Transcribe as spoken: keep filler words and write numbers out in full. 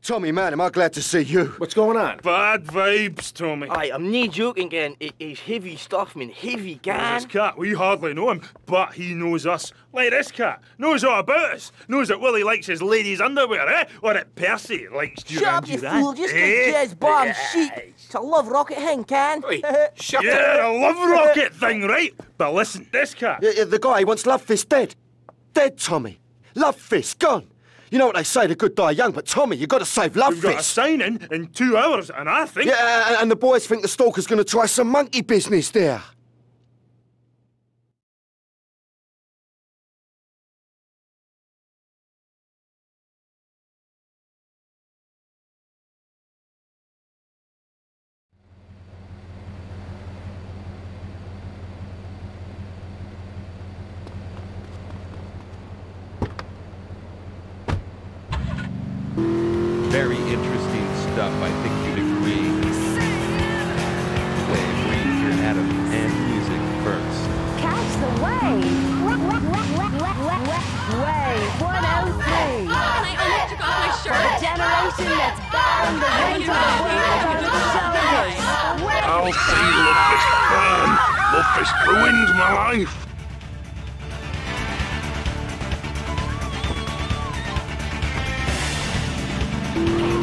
Tommy, man, am I glad to see you. What's going on? Bad vibes, Tommy. Aye, I'm nae joking, Ken. It, it's heavy stuff, man. Heavy, Ken. This cat, we hardly know him, but he knows us. Like this cat, knows all about us. Knows that Willie likes his ladies' underwear, eh? Or that Percy likes Duran Shut up, you Duran. fool. Just eh? get jizz bomb sheep. It's a love rocket thing, Ken. Wait, shut Yeah, up. the love rocket thing, right? But listen, this cat. Yeah, yeah, the guy wants Love Fist dead. Dead, Tommy. Love Fist, gone. You know what they say, the good die young, but Tommy, you got to save Love We've got a Fist. sign-in in two hours, and I think... Yeah, and, and the boys think the stalker's going to try some monkey business there. Very interesting stuff, I think you'd agree. Play Ranger Adam and music first. Catch the wave! Wave one oh three! I only took off my The shirt. generation that's bearing the weight of the world on its shoulders! I'll see Lufist burn. Lufist ruined my life. Wave!